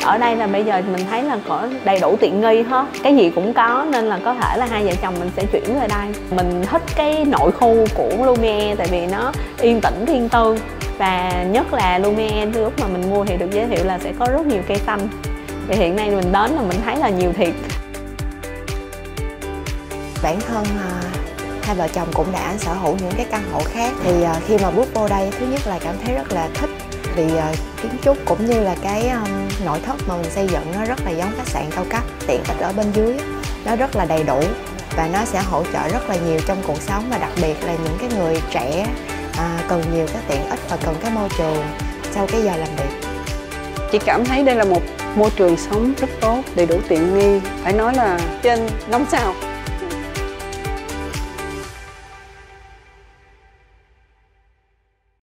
Ở đây là bây giờ mình thấy là có đầy đủ tiện nghi hết, cái gì cũng có, nên là có thể là hai vợ chồng mình sẽ chuyển về đây. Mình thích cái nội khu của Lumiere tại vì nó yên tĩnh riêng tư, và nhất là Lumiere lúc mà mình mua thì được giới thiệu là sẽ có rất nhiều cây xanh. Thì hiện nay mình đến là mình thấy là nhiều thiệt. Bản thân hai vợ chồng cũng đã sở hữu những cái căn hộ khác, thì khi mà bước vô đây, thứ nhất là cảm thấy rất là thích vì kiến trúc cũng như là cái nội thất mà mình xây dựng nó rất là giống khách sạn cao cấp. Tiện ích ở bên dưới nó rất là đầy đủ và nó sẽ hỗ trợ rất là nhiều trong cuộc sống, và đặc biệt là những cái người trẻ cần nhiều cái tiện ích và cần cái môi trường sau cái giờ làm việc. Chị cảm thấy đây là một môi trường sống rất tốt, đầy đủ tiện nghi, phải nói là trên 5 sao.